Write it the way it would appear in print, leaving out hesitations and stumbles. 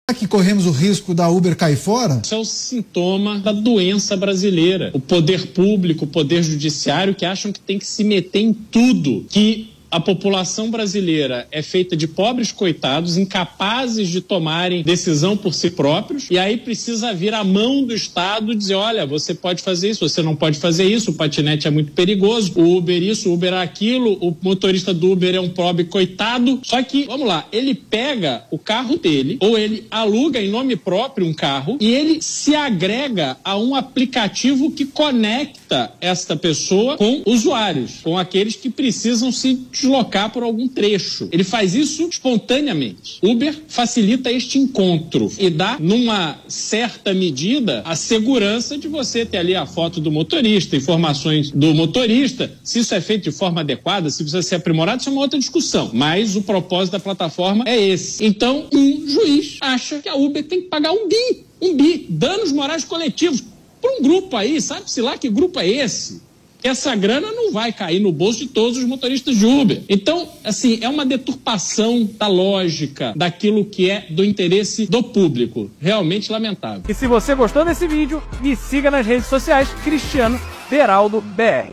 que corremos o risco da Uber cair fora? Isso é o sintoma da doença brasileira. O poder público, o poder judiciário que acham que tem que se meter em tudo, que a população brasileira é feita de pobres coitados, incapazes de tomarem decisão por si próprios, e aí precisa vir a mão do Estado e dizer, olha, você pode fazer isso, você não pode fazer isso, o patinete é muito perigoso, o Uber isso, o Uber aquilo, o motorista do Uber é um pobre coitado. Só que, vamos lá, ele pega o carro dele, ou ele aluga em nome próprio um carro, e ele se agrega a um aplicativo que conecta esta pessoa com usuários, com aqueles que precisam se deslocar por algum trecho. Ele faz isso espontaneamente. Uber facilita este encontro e dá, numa certa medida, a segurança de você ter ali a foto do motorista, informações do motorista. Se isso é feito de forma adequada, se precisa ser aprimorado, isso é uma outra discussão. Mas o propósito da plataforma é esse. Então, um juiz acha que a Uber tem que pagar um bi, danos morais coletivos, para um grupo aí, sabe-se lá que grupo é esse? Essa grana não vai cair no bolso de todos os motoristas de Uber. Então, assim, é uma deturpação da lógica daquilo que é do interesse do público. Realmente lamentável. E se você gostou desse vídeo, me siga nas redes sociais, Cristiano Beraldo BR.